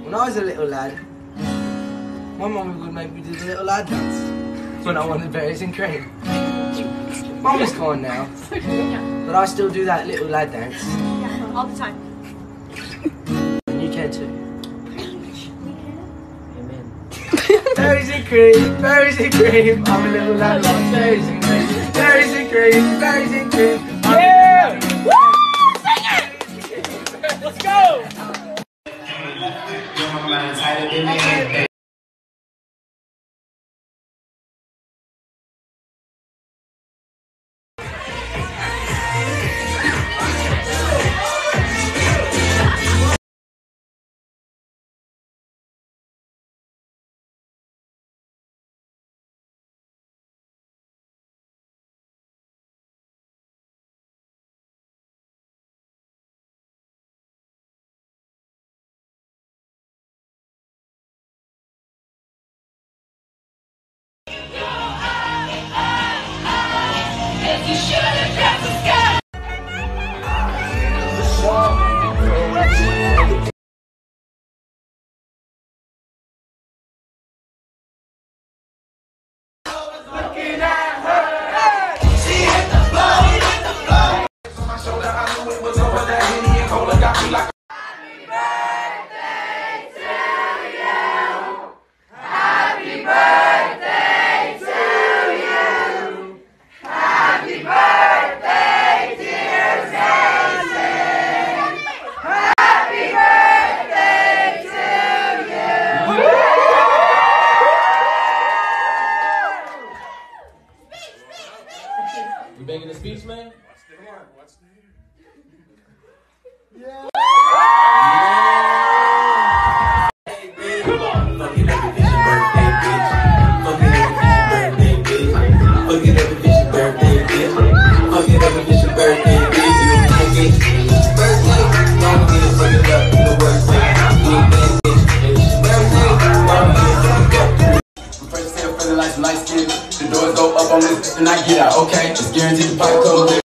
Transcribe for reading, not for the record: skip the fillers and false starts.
When I was a little lad, my mum would make me do the little lad dance when I wanted berries and cream. Mum is gone now, but I still do that little lad dance. Yeah, all the time. And you can too. Amen. Berries and cream, berries and cream. I'm a little lad on berries and cream. Berries and cream, berries and cream. Yeah! Woo! Sing it! Let's go! You making a speech, man? Yeah. Come on. Fuck it up if it's your birthday, bitch. Fuck it up if it's your birthday, bitch. Fuck it up if it's your birthday, bitch. Fuck it up if it's your birthday, bitch. You fuck it. Birthday, don't get it fucked up in the worst way. You a bad bitch. It's your birthday, don't get it fucked up. I'm first still feeling like some light skin. The doors go up on this and I get out, okay? It's guaranteed the fight comes.